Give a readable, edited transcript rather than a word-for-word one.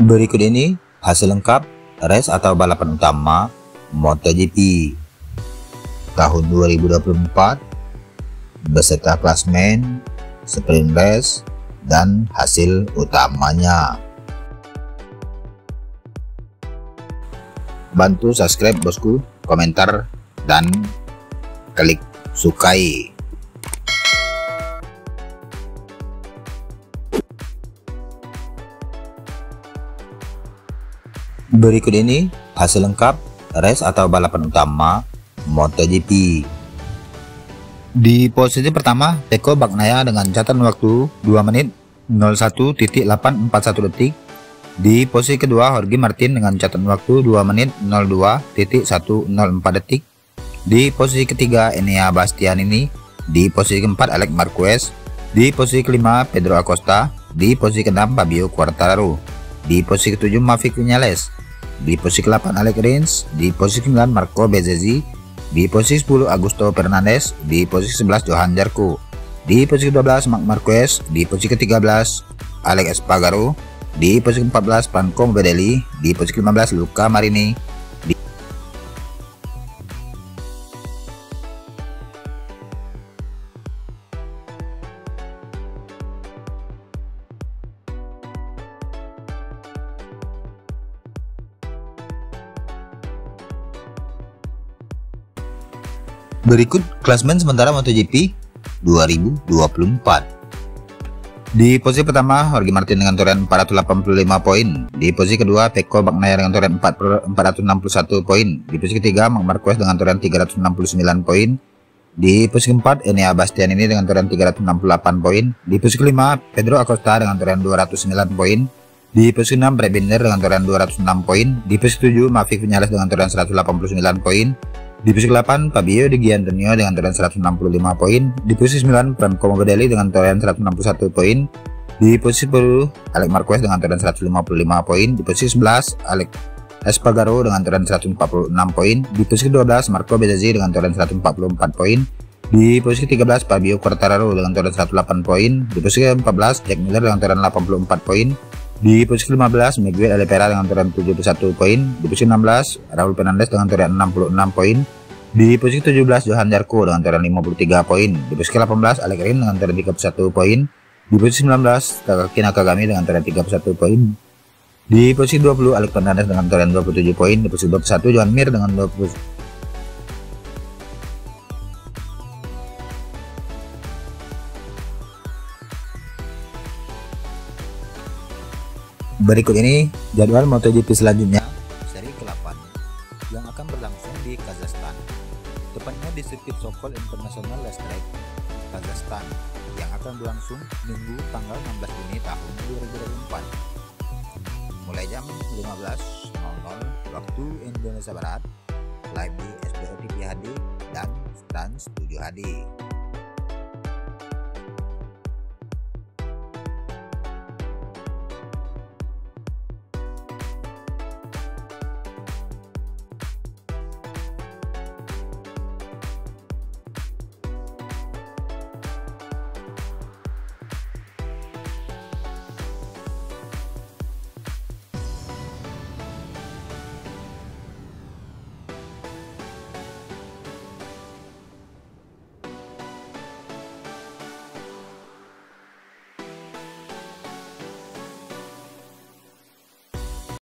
Berikut ini hasil lengkap race atau balapan utama MotoGP tahun 2024 beserta klasmen, sprint race, dan hasil utamanya. Bantu subscribe bosku, komentar, dan klik sukai. Berikut ini hasil lengkap race atau balapan utama MotoGP. Di posisi pertama, Pecco Bagnaia dengan catatan waktu 2 menit 01.841 detik. Di posisi kedua, Jorge Martin dengan catatan waktu 2 menit 02.104 detik. Di posisi ketiga, Enea Bastianini. Di posisi keempat, Alex Marquez. Di posisi kelima, Pedro Acosta. Di posisi keenam, Fabio Quartararo. Di posisi ketujuh, Maverick Viñales. Di posisi ke-8, Alex Rins. Di posisi ke-9, Marco Bezzecchi. Di posisi 10, Augusto Fernandez. Di posisi 11, Johan Zarco. Di posisi ke-12, Marc Marquez. Di posisi ke-13, Alex Espargaro. Di posisi ke-14, Franco Morbidelli. Di posisi ke-15, Luca Marini. Berikut klasmen sementara MotoGP 2024. Di posisi pertama, Jorge Martin dengan torehan 485 poin. Di posisi kedua, Pecco Bagnaia dengan torehan 461 poin. Di posisi ketiga, Marc Marquez dengan torehan 369 poin. Di posisi keempat, Enea Bastianini dengan torehan 368 poin. Di posisi kelima, Pedro Acosta dengan torehan 209 poin. Di posisi 6, Brad Binder dengan torehan 206 poin. Di posisi 7, Maverick Viñales dengan torehan 189 poin. Di posisi ke-8, Fabio Di Giannantonio dengan torehan 165 poin. Di posisi 9, Franco Morbidelli dengan torehan 161 poin. Di posisi 10, Alex Marquez dengan torehan 155 poin. Di posisi 11, Alex Espargaro dengan torehan 146 poin. Di posisi ke-12, Marco Bezzecchi dengan torehan 144 poin. Di posisi ke-13, Fabio Quartararo dengan torehan 108 poin. Di posisi ke-14, Jack Miller dengan torehan 84 poin. Di posisi ke-15, Miguel Oliveira dengan torehan 71 poin. Di posisi ke-16, Raul Fernandez dengan torehan 66 poin. Di posisi ke-17, Johan Zarco dengan torehan 53 poin. Di posisi ke-18, Alex Rins dengan torehan 31 poin. Di posisi 19, Takaki Nakagami dengan torehan 31 poin. Di posisi 20, Alex Fernandez dengan torehan 27 poin. Di posisi 21, Joan Mir dengan 20. Berikut ini jadwal MotoGP selanjutnya seri ke-8 yang akan berlangsung di Kazakhstan, tepatnya di sirkuit Sokol International Racetrack, Kazakhstan, yang akan berlangsung Minggu tanggal 16 Juni tahun 2024 mulai jam 15.00 waktu Indonesia Barat, live di SBO TV HD dan Trans 7 HD.